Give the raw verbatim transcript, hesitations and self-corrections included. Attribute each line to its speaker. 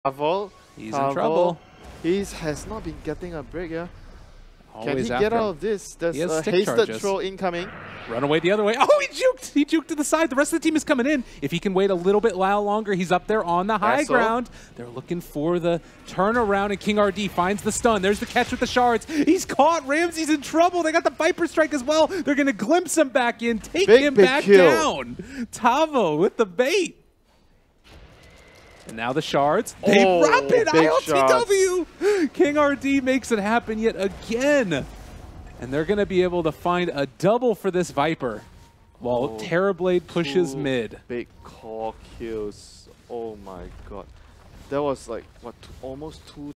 Speaker 1: Tavo,
Speaker 2: He's
Speaker 1: Tavo,
Speaker 2: in trouble.
Speaker 1: He has not been getting a break, yeah.
Speaker 2: Always
Speaker 1: Can he get
Speaker 2: him.
Speaker 1: out of this? There's
Speaker 2: He has
Speaker 1: a
Speaker 2: stick
Speaker 1: hasted
Speaker 2: charges.
Speaker 1: throw incoming.
Speaker 2: Run away the other way. Oh, he juked! He juked to the side. The rest of the team is coming in. If he can wait a little bit longer, he's up there on the high
Speaker 1: That's
Speaker 2: ground.
Speaker 1: so.
Speaker 2: They're looking for the turnaround, and King R D finds the stun. There's the catch with the shards. He's caught. Ramsey's in trouble. They got the Viper Strike as well. They're going to glimpse him back in, take
Speaker 1: big,
Speaker 2: him
Speaker 1: big
Speaker 2: back
Speaker 1: kill.
Speaker 2: down. Tavo with the bait. And now the shards. They
Speaker 1: Oh,
Speaker 2: rapid
Speaker 1: big
Speaker 2: I L T W. King R D makes it happen yet again. And they're going to be able to find a double for this Viper while
Speaker 1: oh,
Speaker 2: Terrorblade pushes
Speaker 1: two
Speaker 2: mid.
Speaker 1: Big core kills. Oh my god. That was like, what, almost two